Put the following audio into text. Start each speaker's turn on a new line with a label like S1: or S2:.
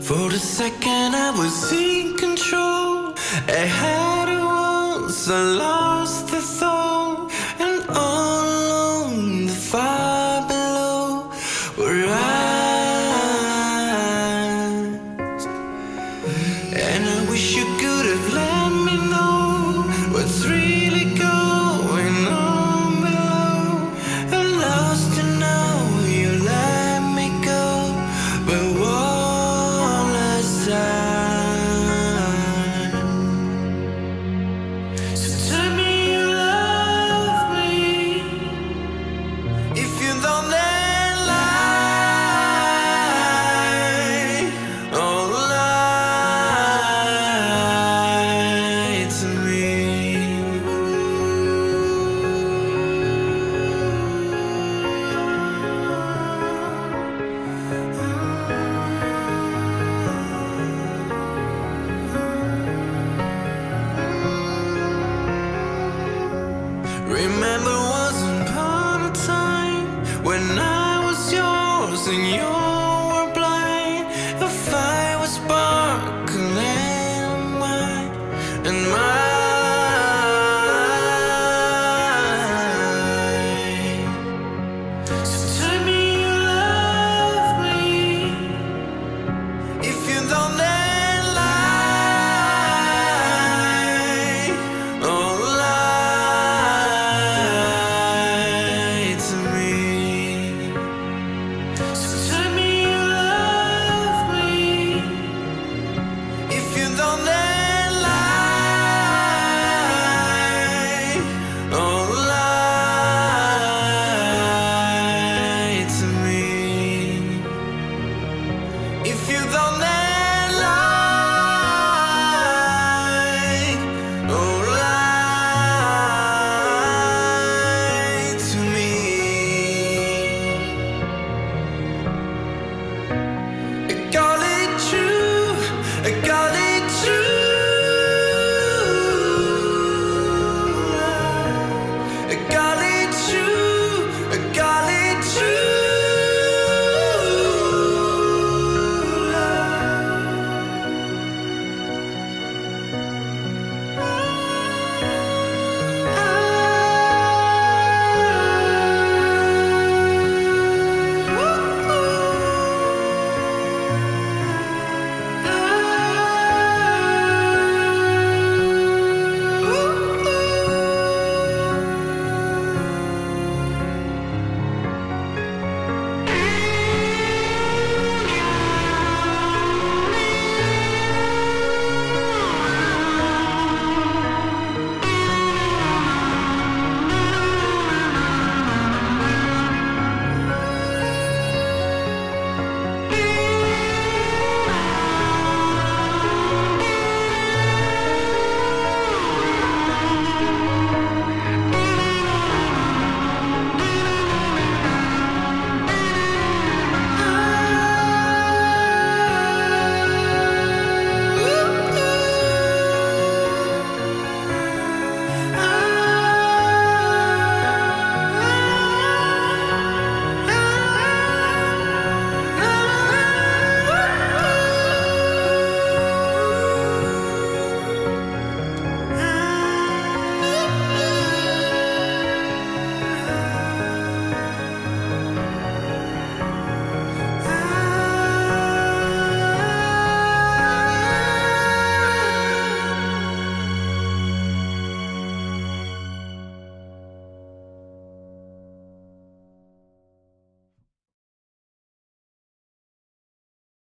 S1: For a second I was in control. I had it once, I lost the thought. And all alone, the fire below were eyes. And I wish you could have let me know what's really going on below. I'm lost and now you let me go, but one last time. So tell me you love me. If you don't, then lie. Oh, lie to me. Remember once upon a time when I was yours and yours.